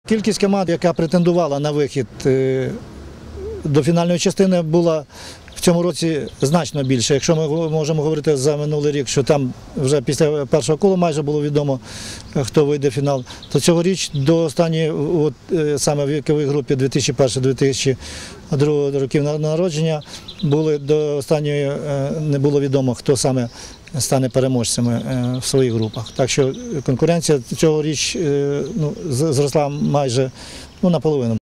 Кількість команд, яка претендувала на вихід до фінальної частини, була в цьому році значно більше. Якщо ми можемо говорити за минулий рік, що там вже після першого кола майже було відомо, хто вийде в фінал, то цьогоріч до останньої, саме в віковій групі 2001-2002 років народження, до останньої не було відомо, хто саме стане переможцями в своїх групах. Так що конкуренція цьогоріч зросла майже наполовину.